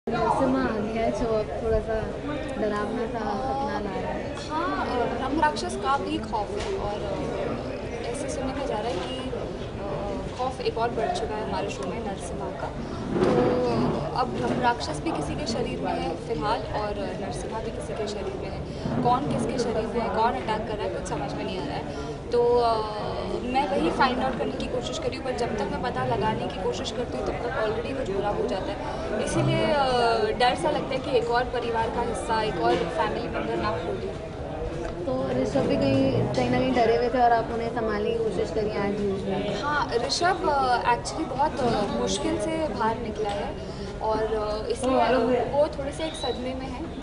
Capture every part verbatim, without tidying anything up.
नरसिम्हा आ गया है जो अब थोड़ा सा डरावना सा सपना ला रहा है। हाँ, ब्रह्म राक्षस का भी खौफ है और ऐसे सुनने में जा रहा है कि अ, खौफ एक और बढ़ चुका है हमारे शो में नरसिम्हा का। तो अब ब्रह्म राक्षस भी किसी के शरीर में है फिलहाल और नरसिम्हा भी किसी के शरीर में है। कौन किसके शरीर में है, कौन अटैक कर रहा है, कुछ समझ में नहीं आ रहा है। तो आ, मैं वही फाइंड आउट करने की कोशिश करी हूँ, पर जब तक मैं पता लगाने की कोशिश करती हूँ तब तक ऑलरेडी कुछ बुरा हो जाता है। इसीलिए डर सा लगता है कि एक और परिवार का हिस्सा, एक और फैमिली मेम्बर ना खो दूँ। तो ऋषभ भी कहीं कहीं ना कहीं डरे हुए थे और आप उन्हें संभालने की कोशिश करी आज यूज। हाँ, ऋषभ एक्चुअली बहुत अ, मुश्किल से बाहर निकला है और अ, इसलिए वो थोड़े से एक सदमे में है।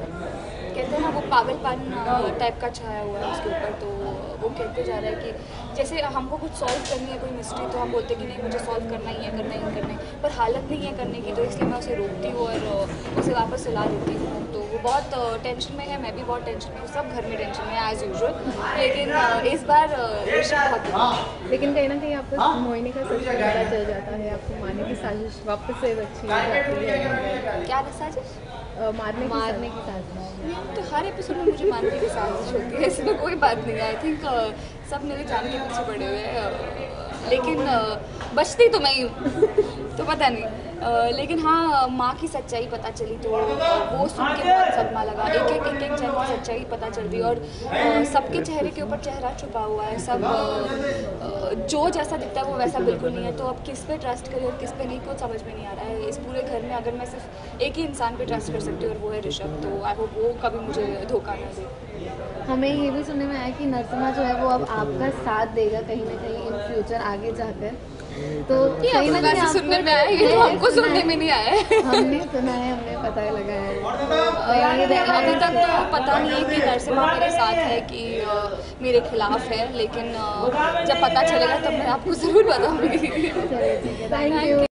कहते हैं ना, वो पागलपन टाइप का छाया हुआ है उसके ऊपर। तो वो कहते जा रहा है कि जैसे हमको कुछ सॉल्व करनी है कोई मिस्ट्री, तो हम बोलते हैं कि नहीं मुझे सॉल्व करना ही है, करना ही करना है, पर हालत नहीं है करने की। तो इसलिए मैं उसे रोकती हूँ और उसे वापस सुला देती हूँ। तो वो बहुत टेंशन में है, मैं भी बहुत टेंशन में हूँ, सब घर में टेंशन में है एज यूजुअल। लेकिन इस बार ऋषभ बहुत, लेकिन कहीं ना कहीं आपको मोहिनी का सच पता चल जाता है, आपको मारने की साजिश वापस से अच्छी जाती है। क्या साजिश? मारने की मारने की साजिश तो हर एपिसोड में मुझे मारने की साजिश होती है, इसमें कोई बात नहीं है। आई थिंक सब मेरे जान के पीछे पड़े हुए हैं, लेकिन बचती तो मैं ही हूँ, तो पता नहीं। Uh, लेकिन हाँ, माँ की सच्चाई पता चली तो वो सुन के बहुत सदमा लगा। एक एक एक एक जन की सच्चाई पता चल रही और uh, सबके चेहरे के ऊपर चेहरा छुपा हुआ है। सब uh, जो जैसा दिखता है वो वैसा बिल्कुल नहीं है। तो अब किस पे ट्रस्ट करें और किस पे नहीं, कुछ समझ में नहीं आ रहा है। इस पूरे घर में अगर मैं सिर्फ एक ही इंसान पे ट्रस्ट कर सकती हूँ और वो है ऋषभ, तो आई होप वो कभी मुझे धोखा ना दे। हमें ये भी सुनने में आया कि नरसिम्हा जो है वो अब आपका साथ देगा कहीं ना कहीं इन फ्यूचर आगे जाकर। तो कहीं ना कहीं सुनने में आया, ये तो हमको सुनने में नहीं आया है। हमने सुना है, हमने पता लगाया है। अभी तक तो पता नहीं है कि नरसिम्हा मेरे साथ है कि मेरे खिलाफ है, लेकिन जब पता चलेगा तब मैं आपको ज़रूर बताऊंगी। चलिए ठीक है, थैंक यू।